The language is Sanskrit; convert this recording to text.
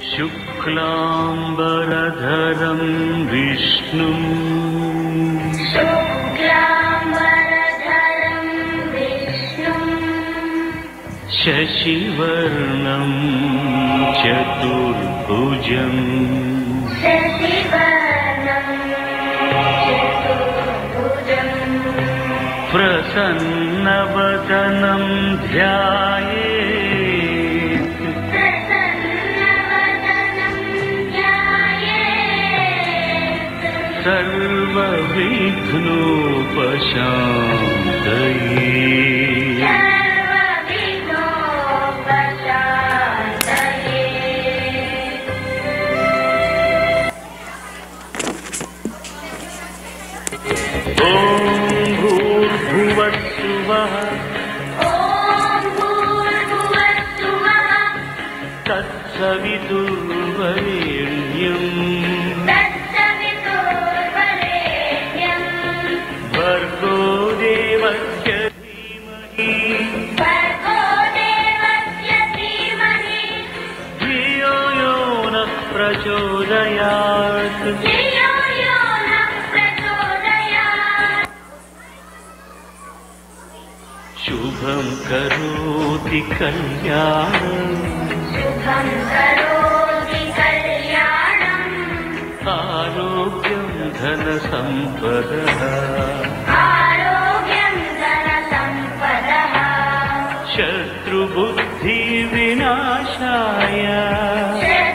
शुक्लाम्बरधरं विष्णुं शशिवर्णं चतुर्भुजम् प्रसन्नवदनं ध्यायेत् सर्वविघ्नोपशान्तये। तत्सवितुर्वरेण्यम् भर्गो देवस्य धीमहि धियो यो नः प्रचोदयात्। शुभं करोति कल्याणम् आरोग्यं धनसम्पदः शत्रुबुद्धिविनाशाय